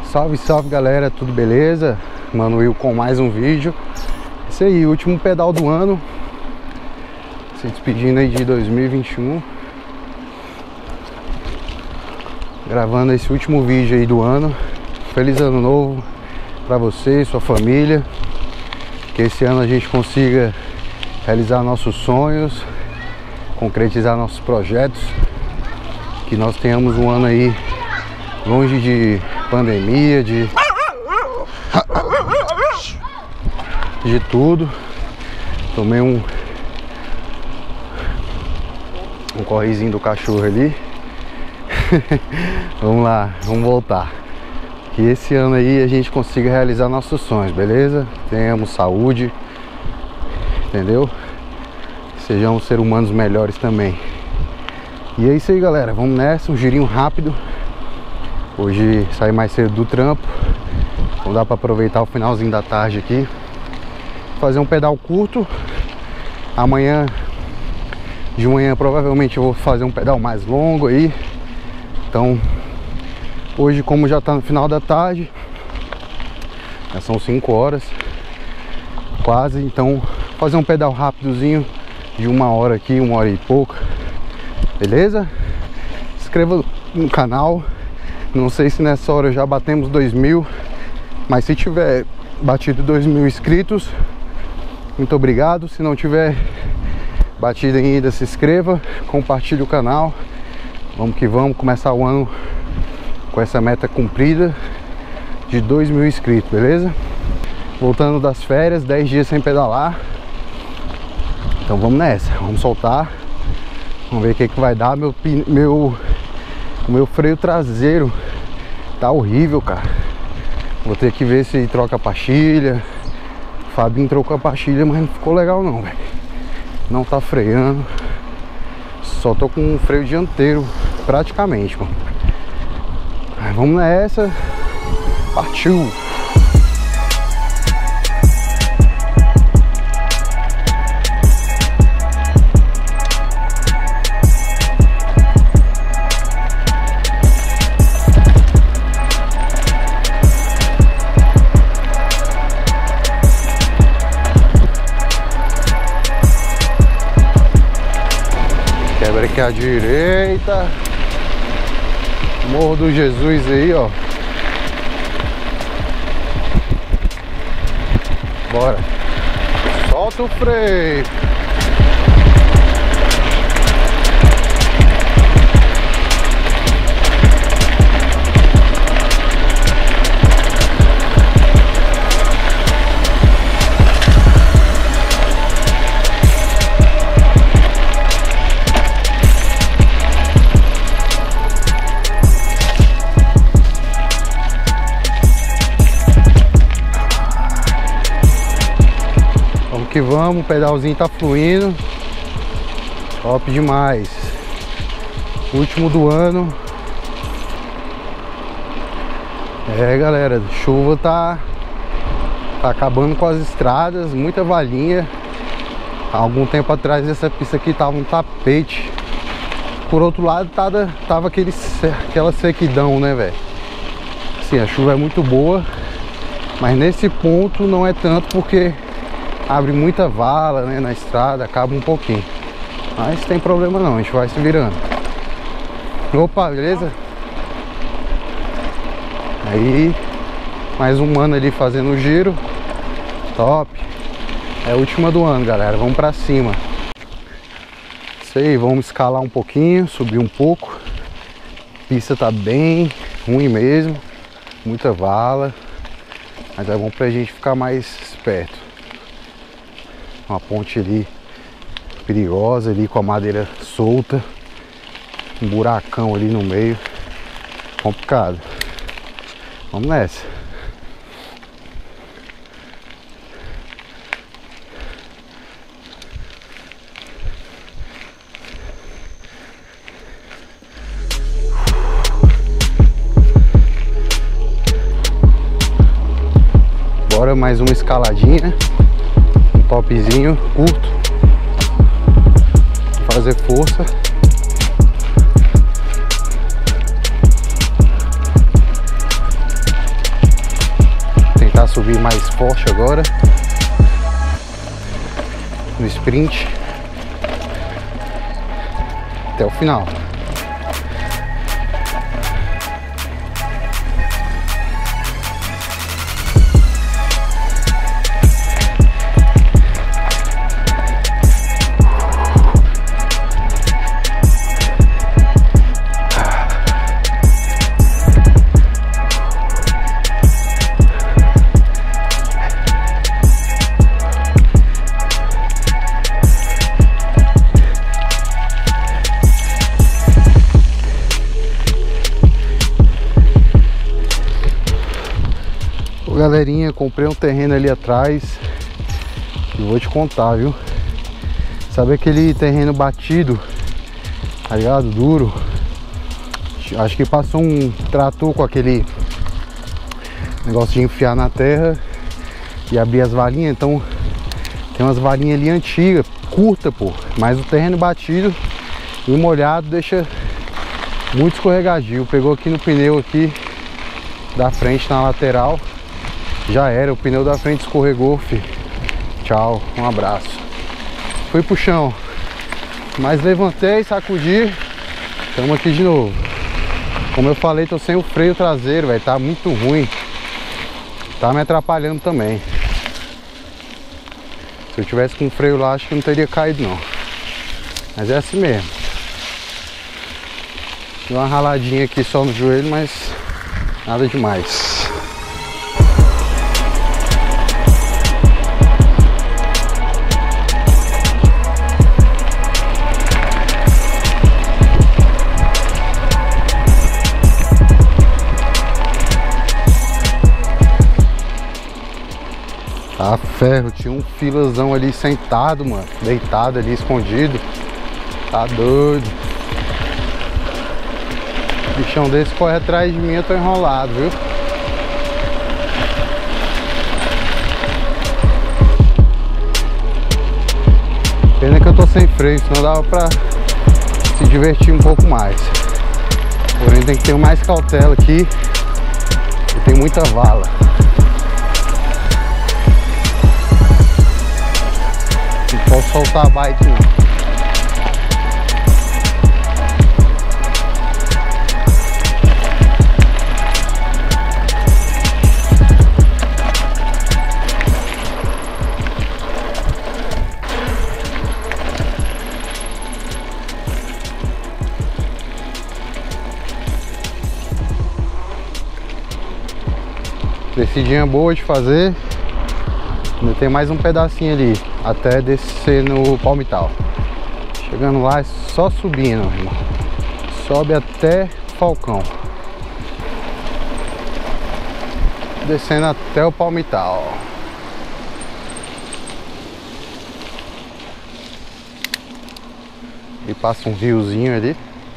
Salve, salve galera, tudo beleza? Mano Will com mais um vídeo. Esse aí, último pedal do ano. Se despedindo aí de 2021. Gravando esse último vídeo aí do ano. Feliz ano novo pra você e sua família. Que esse ano a gente consiga realizar nossos sonhos, concretizar nossos projetos. Que nós tenhamos um ano aí longe de pandemia, de tudo. Tomei um correzinho do cachorro ali. Vamos lá, vamos voltar. Que esse ano aí a gente consiga realizar nossos sonhos, beleza? Tenhamos saúde, entendeu? Sejamos seres humanos melhores também. E é isso aí, galera, vamos nessa, um girinho rápido. Hoje saí mais cedo do trampo, então dá para aproveitar o finalzinho da tarde aqui, fazer um pedal curto. Amanhã de manhã provavelmente eu vou fazer um pedal mais longo aí. Então hoje, como já tá no final da tarde, já são 5 horas quase, então fazer um pedal rapidozinho de 1 hora aqui, 1 hora e pouco, beleza? Se inscreva no canal. Não sei se nessa hora já batemos 2.000, mas se tiver batido 2.000 inscritos, muito obrigado. Se não tiver batido ainda, se inscreva, compartilhe o canal. Vamos que vamos começar o ano com essa meta cumprida de 2.000 inscritos, beleza? Voltando das férias, 10 dias sem pedalar. Então vamos nessa, vamos soltar. Vamos ver o que vai dar. O meu freio traseiro tá horrível, cara. Vou ter que ver se troca a pastilha. O Fabinho trocou a pastilha, mas não ficou legal não, velho. Não tá freando. Só tô com um freio dianteiro praticamente, mano. Vamos nessa. Partiu! Quebra aqui à direita. Morro do Jesus aí, ó. Bora. Solta o freio. Que vamos, o pedalzinho tá fluindo. Top demais. Último do ano. É, galera, chuva tá acabando com as estradas, muita valinha. Há algum tempo atrás essa pista aqui tava um tapete. Por outro lado tava aquela sequidão, né, velho? Assim, a chuva é muito boa, mas nesse ponto não é tanto, porque abre muita vala, né, na estrada, acaba um pouquinho. Mas tem problema não, a gente vai se virando. Opa, beleza? Aí, mais um mano ali fazendo o giro. Top. É a última do ano, galera, vamos pra cima. Isso aí, vamos escalar um pouquinho, subir um pouco. A pista tá bem ruim mesmo, muita vala, mas é bom pra gente ficar mais esperto. Uma ponte ali perigosa, ali com a madeira solta, um buracão ali no meio, complicado. Vamos nessa. Bora mais uma escaladinha. Topzinho, curto, fazer força. subir mais forte agora no sprint até o final. Galerinha, comprei um terreno ali atrás e vou te contar, viu? Sabe aquele terreno batido, tá ligado? Duro. Acho que passou um trator com aquele negócio de enfiar na terra e abrir as valinhas. Então tem umas valinhas ali antigas, curta, pô. Mas o terreno batido e molhado deixa muito escorregadio. Pegou aqui no pneu aqui da frente, na lateral. Já era, o pneu da frente escorregou, filho. Tchau, um abraço. Fui pro chão, mas levantei, sacudi. Estamos aqui de novo. Como eu falei, tô sem o freio traseiro, velho. Tá muito ruim. Tá me atrapalhando também. Se eu tivesse com o freio lá, acho que não teria caído não. Mas é assim mesmo. Deu uma raladinha aqui só no joelho, mas nada demais. Tá ferro, tinha um filazão ali sentado, mano. Deitado ali, escondido. Tá doido. Bichão desse corre atrás de mim, eu tô enrolado, viu? Pena que eu tô sem freio, senão dava pra se divertir um pouco mais. Porém tem que ter mais cautela aqui, e tem muita vala. Não posso soltar a bike não. Descidinha boa de fazer. Ainda tem mais um pedacinho ali até descer no Palmital. Chegando lá é só subindo, irmão. Sobe até Falcão, descendo até o Palmital. E passa um riozinho ali.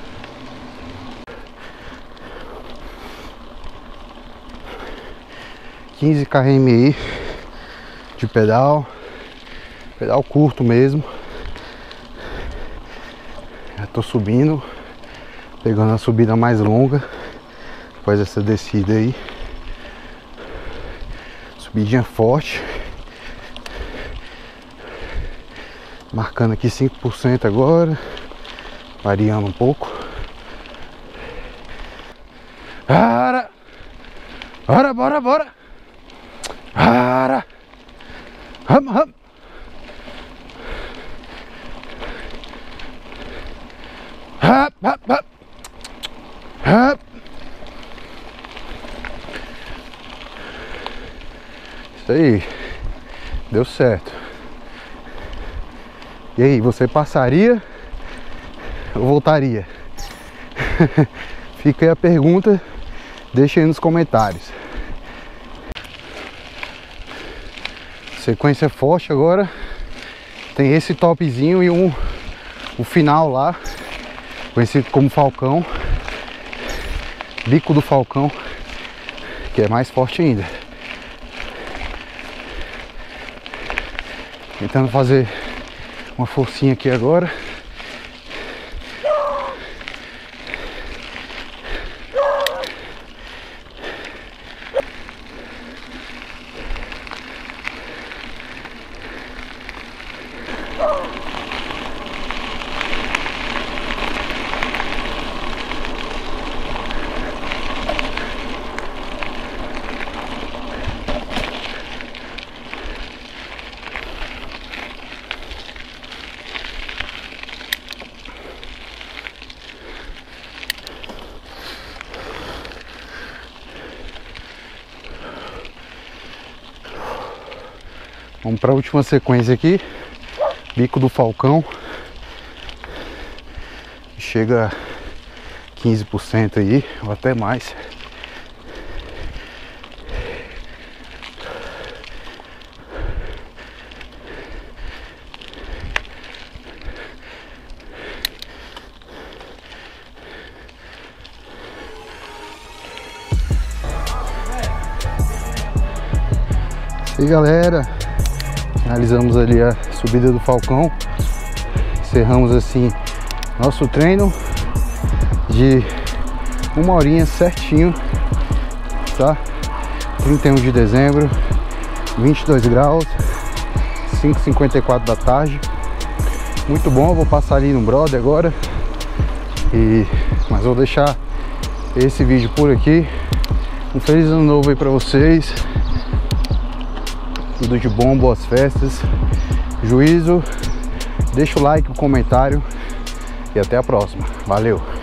$15 km aí de pedal curto mesmo. Já tô subindo, pegando a subida mais longa depois dessa descida aí. Subidinha forte, marcando aqui 5% agora, variando um pouco. Bora, bora, bora. Para! Vamos, vamos! Hop, hop, hop! Hop! Isso aí, deu certo. E aí, você passaria ou voltaria? Fica aí a pergunta, deixa aí nos comentários. Sequência forte agora. Tem esse topzinho e o final lá, conhecido como Falcão, Bico do Falcão, que é mais forte ainda. Tentando fazer uma forcinha aqui agora. Vamos para a última sequência aqui. Bico do Falcão. Chega a 15% aí, ou até mais. E galera, finalizamos ali a subida do Falcão. Encerramos assim nosso treino de 1 horinha certinho, tá? 31 de dezembro, 22 graus, 5h54 da tarde. Muito bom, eu vou passar ali no brother agora. Mas vou deixar esse vídeo por aqui. Um feliz ano novo aí pra vocês. Tudo de bom, boas festas, juízo. Deixa o like, o comentário e até a próxima. Valeu!